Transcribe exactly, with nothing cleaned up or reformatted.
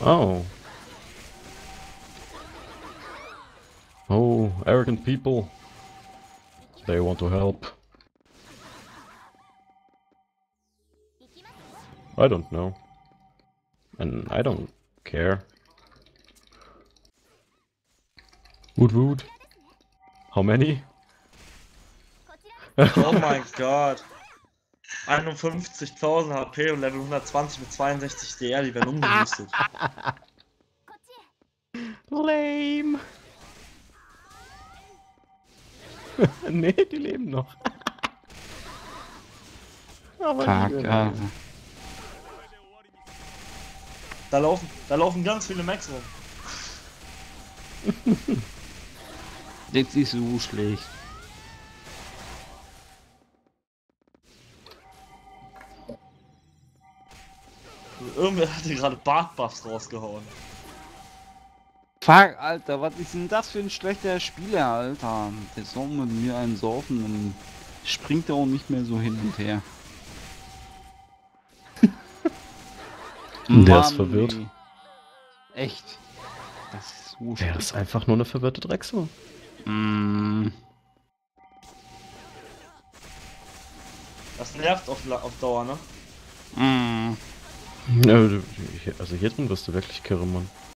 Oh. Oh, arrogant people. They want to help. I don't know. And I don't care. Woot woot. How many? Oh mein Gott. einundfünfzigtausend H P und Level hundertzwanzig mit zweiundsechzig D R, die werden umgerüstet. Lame. Nee, die leben noch. Aber Fuck, die ja. Da laufen, da laufen ganz viele Max rum. Jetzt ist so schlecht. Irgendwer hat hier gerade Bartbuffs rausgehauen. Fuck, Alter, was ist denn das für ein schlechter Spieler, Alter? Der soll mit mir einen saufen und springt er auch nicht mehr so hin und her. Der ist Mann, verwirrt. ey. Echt? Das ist so Der ist einfach nur eine verwirrte Drecksau. Mm. Das nervt auf, La- auf Dauer, ne? Mm. Ja, du- hier- also hier drin wirst du wirklich kirre, Mann.